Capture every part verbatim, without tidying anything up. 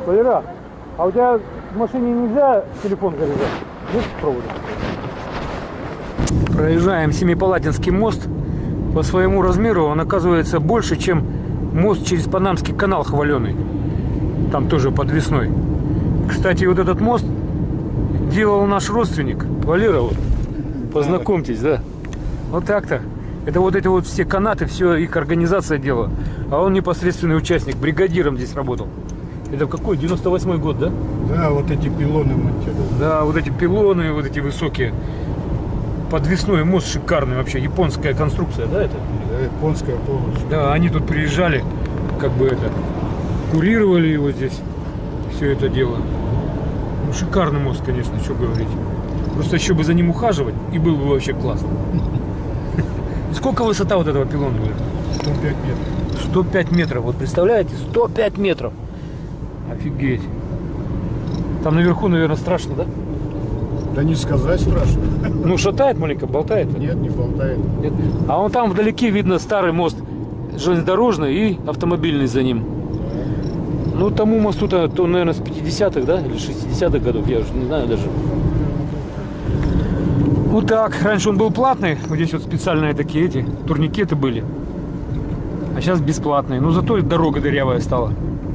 Валера, а у тебя в машине нельзя телефон заряжать? Есть провода? Проезжаем Семипалатинский мост. По своему размеру он оказывается больше, чем мост через Панамский канал хваленый. Там тоже подвесной. Кстати, вот этот мост делал наш родственник Валера. Вот. Познакомьтесь, да. Вот так-то. Это вот эти вот все канаты, все их организация делала. А он непосредственный участник, бригадиром здесь работал. Это какой? девяносто восьмой год, да? Да, вот эти пилоны монтировали. Да, вот эти пилоны, вот эти высокие. Подвесной мост шикарный вообще. Японская конструкция, да, это? Да, японская полностью. Да, они тут приезжали, как бы это, курировали его здесь, все это дело. Ну, шикарный мост, конечно, что говорить. Просто еще бы за ним ухаживать, и было бы вообще классно. Сколько высота вот этого пилона? сто пять метров. сто пять метров, вот представляете? сто пять метров. Офигеть. Там наверху, наверное, страшно, да? Да не сказать страшно. Ну, шатает маленько, болтает? Нет, не болтает. Нет. А вон там вдалеке видно старый мост железнодорожный и автомобильный за ним. Ну, тому мосту-то, то, наверное, с пятидесятых, да, или шестидесятых годов, я уже не знаю даже. Вот так. Раньше он был платный, вот здесь вот специальные такие эти турникеты были. А сейчас бесплатные. Но зато дорога дырявая стала.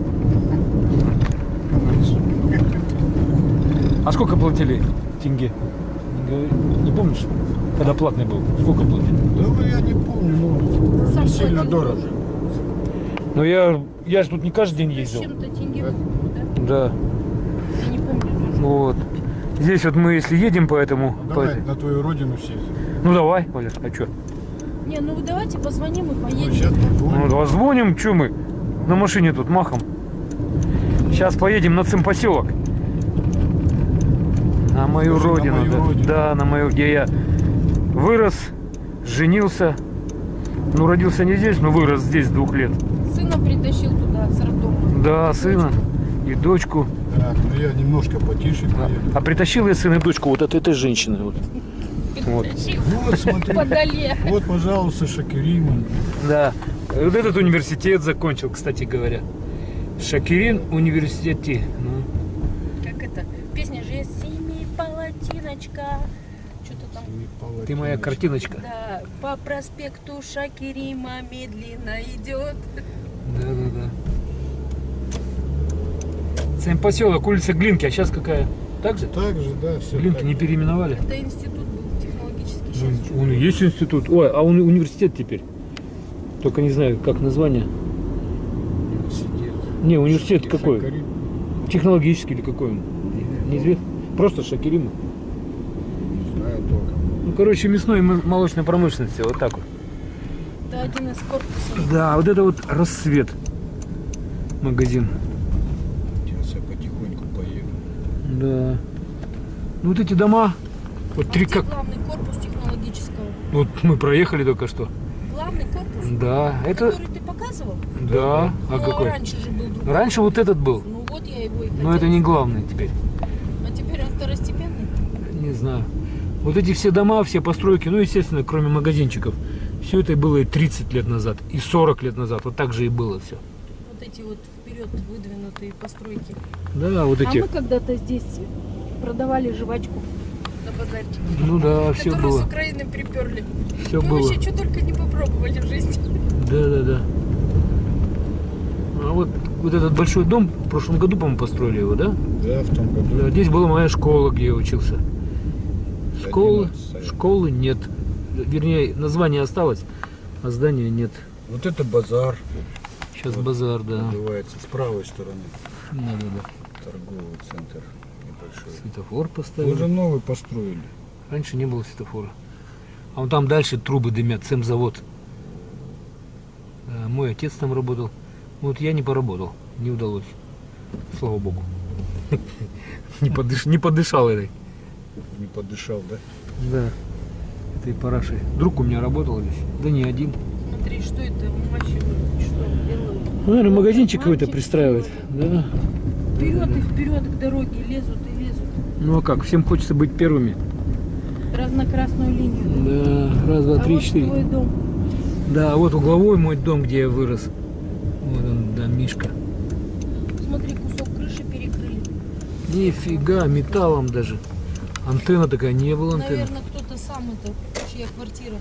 А сколько платили тенге? Не помнишь? Когда платный был? Сколько платили? Да я не помню, но не сильно дорого. Но я, я же тут не каждый день ездил. Чем-то тенге, да? Да. Я не помню тоже. Вот. Здесь вот мы, если едем по этому... Давай по... на твою родину съездим. Ну давай, Валер, а что? Не, ну давайте позвоним и поедем. Ну, сейчас попробуем. Ну позвоним, что мы? На машине тут махом. Сейчас поедем на цимпоселок. На мою Слушай, родину, на мою да. родину. Да, на мою, где я вырос, женился. Ну, родился не здесь, но вырос здесь с двух лет. Сына притащил туда, с роддома. Да, сына и дочку. Так, ну я немножко потише поеду. А притащил я сына и дочку вот от этой женщины. Вот. Вот. Вот, смотри. Подали. Вот, пожалуйста, Шакирин. Да. Вот этот университет закончил, кстати говоря. Шакирин университет. Ну. Как это? Песня же есть Семипалатиночка. Что-то там. Ты моя картиночка. Да, по проспекту Шакирима медленно идет. Да, да, да. Цимпоселок, улица Глинки, а сейчас какая? Так же? Так же, да, все. Глинки не переименовали? Это институт был технологический. Ну, Сейчас он и есть институт. Ой, а он университет теперь. Только не знаю, как название. Университет. Не, университет какой? Шакирин. Технологический или какой он? Неизвестно. Просто Шакирима. Не знаю только. Ну, короче, мясной и молочной промышленности. Вот так вот. это один из корпусов. Да, вот это вот рассвет. Магазин. Сейчас я потихоньку поеду. Да. Ну, вот эти дома. Вот три как. Главный корпус технологического. Вот мы проехали только что. Главный корпус? Да, это. Который ты показывал? Да. А Ну, какой? раньше же был другой. Раньше вот этот был. Ну вот я его и Но хотела. это не главный теперь. А теперь он второстепенный? Не знаю. Вот эти все дома, все постройки, ну, естественно, кроме магазинчиков, все это было и тридцать лет назад, и сорок лет назад. Вот так же и было все. Вот эти вот вперед выдвинутые постройки. Да, вот эти. А мы когда-то здесь продавали жвачку на базарчике. Ну да, все Которую было. с Украины приперли. Все Мы было. вообще что только не попробовали в жизни. Да, да, да. А вот, вот этот большой дом в прошлом году, по-моему, построили его, да? Да, в том году. Да, здесь была моя школа, где я учился. Школы, одиннадцать. школы нет. Вернее, название осталось, а здания нет. Вот это базар. Сейчас Вот. базар, да. Называется с правой стороны. Да, да, да. Торговый центр небольшой. Светофор поставили. Уже новый построили. Раньше не было светофора. А вон там дальше трубы дымят, цемзавод. Да, мой отец там работал. Вот я не поработал, не удалось. Слава богу. Не, подыш... не подышал этой. Не подышал, да? Да. Этой парашей. Друг у меня работал здесь. Да не один. Смотри, что это умачивают, что делают. Ну, наверное, магазинчик какой-то пристраивает. Да. Вперед и вперед к дороге лезут и лезут. Ну а как? Всем хочется быть первыми. Раз на красную линию. Да. Раз, два, А три, вот четыре. твой дом. Да, вот угловой мой дом, где я вырос. Вот он, да, Мишка. смотри, кусок крыши перекрыли. Нифига, металлом даже. Антенна такая, не было антенны. Наверное, кто-то сам это, чья квартира.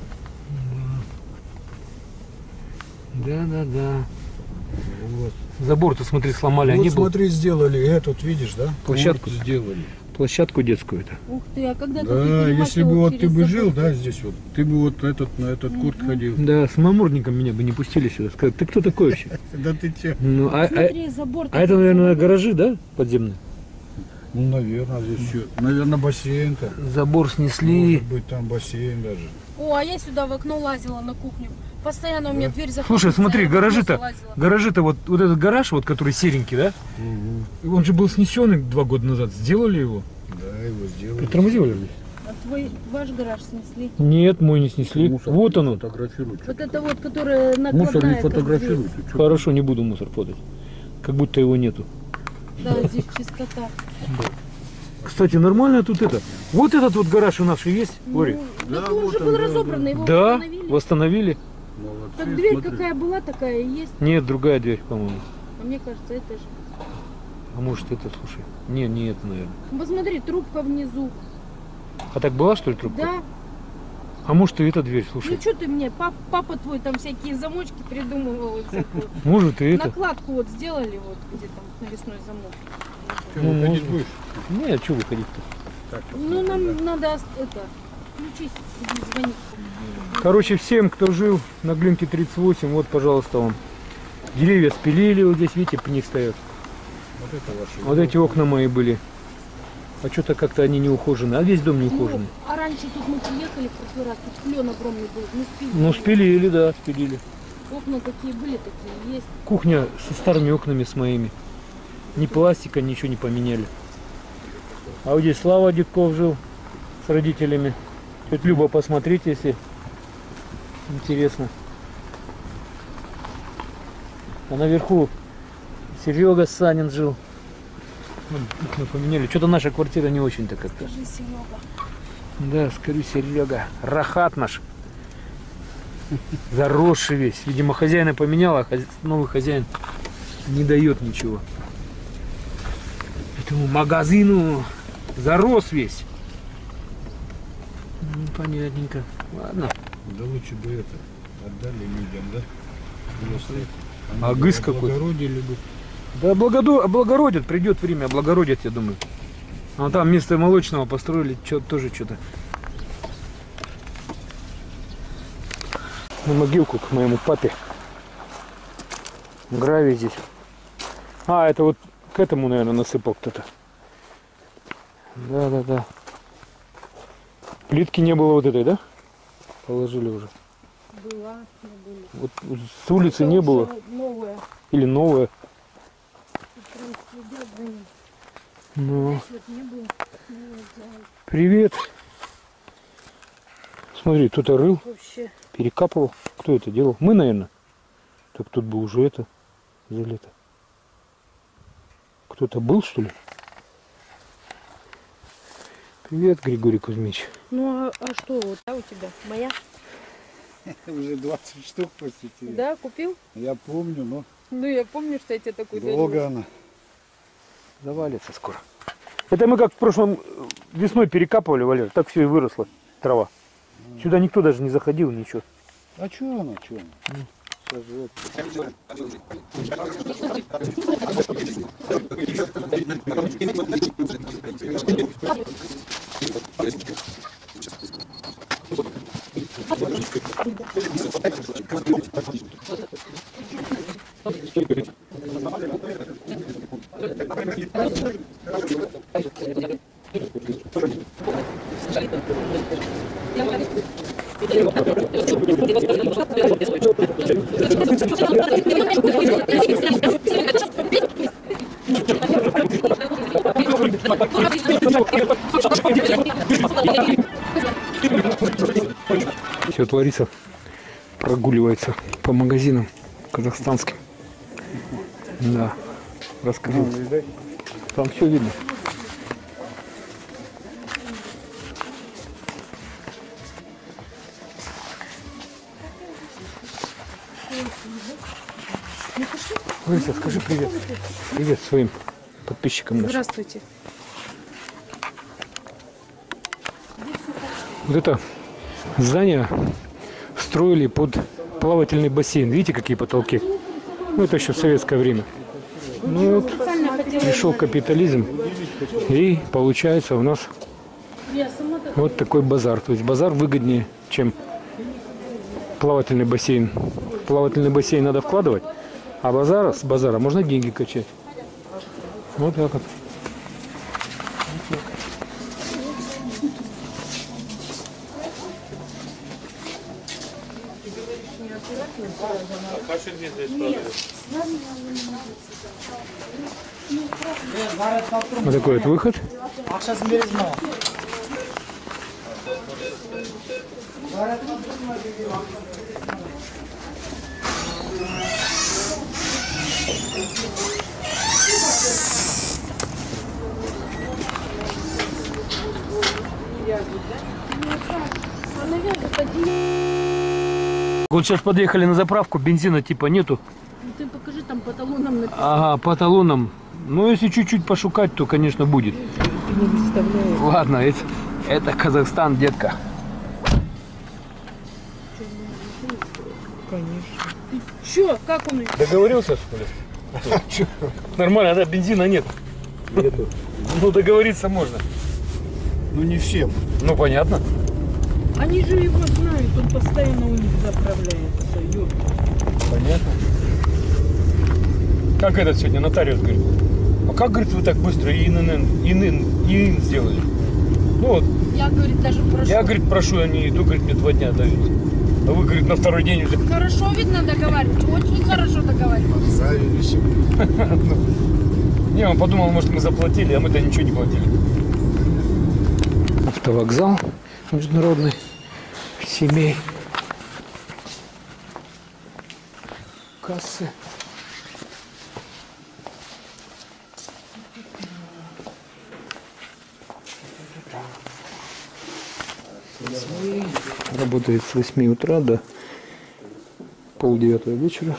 Да, да, да. Вот. Забор-то, смотри, сломали. Вот Они был смотри, сделали этот, видишь, да? Площадку Курт сделали. площадку детскую-то. Ух ты, а когда Да, если бы вот ты бы жил, да? да, здесь вот, ты бы вот этот, на этот курт ходил. Да, с мамурником меня бы не пустили сюда. Сказали, ты кто такой вообще? Да ты че? Ну, а, а- Смотри, забор. а это, наверное, гаражи, да, подземные? Ну, наверное, здесь что? Наверное, бассейн-то. Забор снесли. Может быть, там бассейн даже. О, а я сюда в окно лазила на кухню. Постоянно у меня дверь закрыта. Слушай, смотри, я в окно гаражи-то, залазила. гаражи-то, вот, вот этот гараж, вот, который серенький, да? Он же был снесен два года назад. Сделали его? Да, его сделали. Притормозили? А твой, ваш гараж снесли? Нет, мой не снесли. Мусор Вот он. фотографируй. Вот это вот, которая накладная. Мусор не как фотографируй. дверь. ты чё? Хорошо, не буду мусор фотать. Как будто его нету. Да, здесь чистота. Кстати, нормально тут это. Вот этот вот гараж у нас же есть, Лори? Ну, Да, так он вот уже он, был да, разобран, да. его Да, восстановили. восстановили. Молодцы, Так дверь смотри. какая была, такая и есть. Нет, другая дверь, по-моему. А мне кажется, это же. А может это, слушай. Не, не это, наверное. Ну, посмотри, трубка внизу. А так была, что ли, трубка? Да. А может и эта дверь, слушай. Ну что ты мне, пап, папа твой там всякие замочки придумывал. и всякую. Может и это. Накладку вот сделали, вот где там навесной замок. Чё, Ну, выходить можно. будешь? Нет, что выходить-то? Так, Ну нам надо ос- это, включись, иди звонить. Короче, всем, кто жил на Глинке тридцать восемь, вот, пожалуйста, вам. Деревья спилили, вот здесь, видите, пни стоят. Вот это ваши. Вот эти окна мои были. А что-то как-то они не ухожены. А весь дом не ухоженный. Ну, а раньше тут мы приехали в прошлый раз, тут клен огромный был, не спилили. Ну, спилили, да, спилили. Окна какие были, такие есть. Кухня со старыми окнами с моими. Ни пластика, ничего не поменяли. А вот здесь Слава Дедков жил с родителями. Тетя Люба, посмотрите, если интересно. А наверху Серега Санин жил. Ну, окна поменяли. Что-то наша квартира не очень-то как-то. Скажи, Серега. Да, скажи, Серега. Рахат наш. Заросший весь. Видимо, хозяина поменял, а хозя- новый хозяин не дает ничего. Этому магазину зарос весь. Ну, понятненько. Ладно. Да лучше бы это отдали людям, да? Если они А бы гыс какой? облагородили бы. Да облагодо- облагородят, придет время, облагородят, я думаю. А там вместо молочного построили чё, тоже что-то. На могилку к моему папе. Гравий здесь. А, это вот к этому, наверное, насыпал кто-то. Да, да, да. Плитки не было вот этой, да? Положили уже. Была, не были. Вот с улицы не было. Новая. Или новая. Прям следят за ним. Ну, Здесь вот не было. Не было. привет. Смотри, кто-то рыл, Вообще. перекапывал. Кто это делал? Мы, наверное. Так тут бы уже это за лето. Кто-то был, что ли? Привет, Григорий Кузьмич. Ну а, а что вот, а у тебя? Моя? Уже двадцать штук посетили. Да, купил? Я помню, но Ну я помню, что я тебе такой долго она. Завалится скоро. Это мы как в прошлом э, весной перекапывали, Валер. Так все и выросло, трава. Сюда никто даже не заходил, ничего. А что она, что она? Сожрет. Все, Лариса прогуливается по магазинам казахстанским. Да, расскажу. Там все видно. Ну пошли. Лариса, скажи привет. Привет своим подписчикам нашим. Здравствуйте. Вот это здание строили под плавательный бассейн. Видите, какие потолки? Ну, это еще в советское время. Ну вот, пришел капитализм, и получается у нас вот такой базар. То есть базар выгоднее, чем плавательный бассейн. В плавательный бассейн надо вкладывать, а базара, с базара можно деньги качать. Вот так вот. Вот такой вот выход. Вот сейчас подъехали на заправку, бензина типа нету. Ну, ты покажи, там по талонам написано. Ага, по талонам. Ну, если чуть-чуть пошукать, то, конечно, будет. Ты не представляешь. Ладно, это, это Казахстан, детка. Конечно. Ты чё? Как он? Договорился, что ли? Нормально, да, бензина нет. Нету. Ну, договориться можно. Ну не всем. Ну, понятно. Они же его знают, он постоянно у них заправляется. Ёпта. Понятно. Как этот сегодня нотариус говорит? А как, говорит, вы так быстро ИНН, ИНН, ИН сделали? Ну вот, Я, говорит, даже прошу. я, говорит, прошу, они идут, говорит, мне два дня дают. А вы, говорит, на второй день уже. Хорошо, видно, договаривать. Очень хорошо договаривать. Отправились. Не, он подумал, может, мы заплатили, а мы-то ничего не платили. Автовокзал международный семей. Кассы. Работает с восьми утра до полдевятого вечера.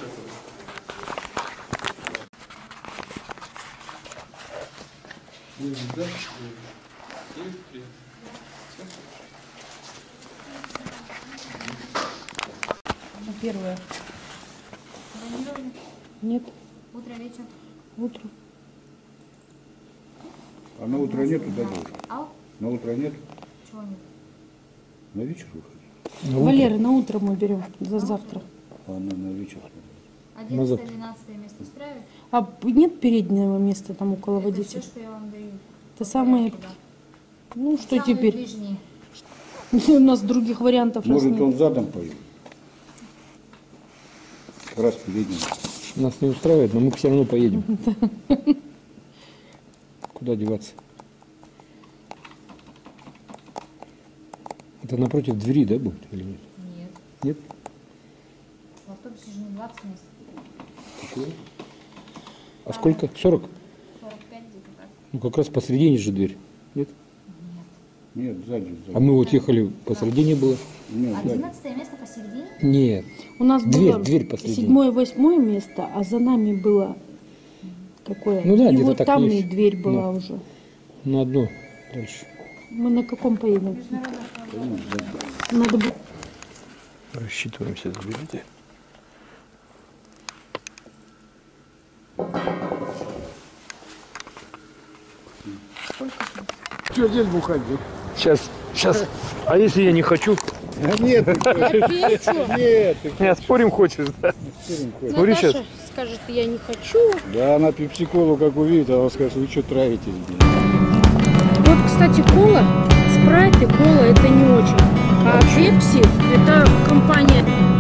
Первое. Нет. Утро, вечер. Утро. А на утро нету, да, было? А? На утро нет? Чего нет? На вечер выходит. Валера, на утро мы берем за завтра. А она на вечер. одиннадцатое-двенадцатое место устраивает? А нет переднего места там около Это все, водителя? что я вам даю. Это самые... Туда. Ну, что Самые теперь? ближние. У нас других вариантов раз Может, нет. он задом поедет. Как раз передним. Нас не устраивает, но мы все равно поедем. Куда деваться? Это напротив двери, да, будет или нет? Нет. Нет? В автобусе же не двадцать мест. А сколько? сорок? сорок пять где-то так. Ну, как раз посредине же дверь. Нет? Нет, сзади. А сзади. мы вот ехали, посредине было. Нет, сзади. одиннадцатое место посередине? Нет. У нас Дверь, было дверь посредине. седьмое, восьмое место, а за нами было какое? Ну да, и где-то вот так там есть. и дверь была Ну. уже. На одно дальше. Мы на каком поедем? Надо бы... Рассчитываемся за билеты. Что здесь бухать? Сейчас, сейчас. А если я не хочу? А нет, Опять что? нет. Не, спорим хочешь, да? Смотри сейчас. Наташа скажет, я не хочу. Да, она пепсиколу как увидит, она скажет, вы что травитесь? блин? Вот, кстати, кола, спрайт и кола это не очень. А пепси это компания